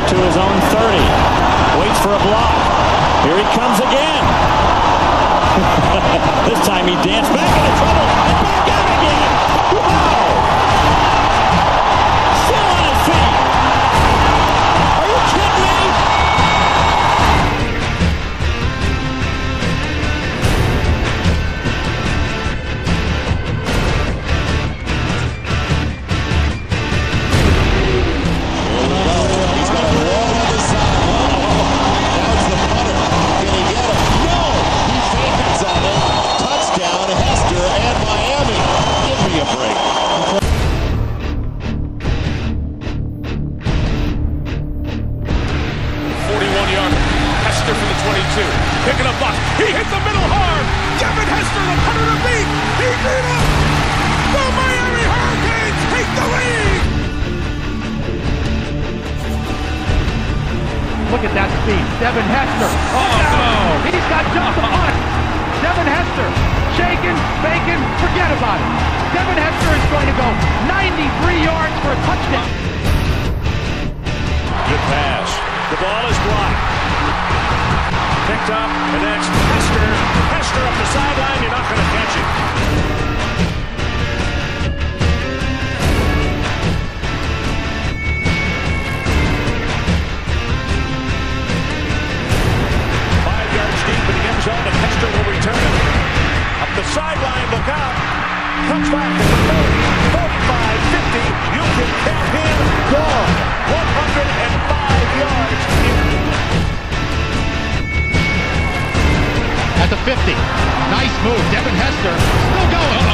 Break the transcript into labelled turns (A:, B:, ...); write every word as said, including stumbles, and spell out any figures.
A: to his own thirty. Waits for a block. Here he comes again. This time he danced back into trouble and back out again. Wow! Still on his feet. Are you kidding me?
B: Hester for the twenty-two. Picking up blocks. He hit the middle hard. Devin Hester, the punter to beat. He beat him. The Miami Hurricanes take the lead.
C: Look at that speed. Devin Hester. Oh, no. He's got just the punt. Devin Hester. Shaking, faking, forget about it. Devin Hester is going to go ninety-three yards for a touchdown.
A: Good pass. The ball is blocked. Picked up, and that's Hester. Hester up the sideline. You're not going to catch it. Five yards deep in the end zone, and Hester will return it. Up the sideline, look out. Comes back at the thirty, thirty-five, fifty. You can count him gone. one hundred five yards.
C: At the fifty. Nice move. Devin Hester still going.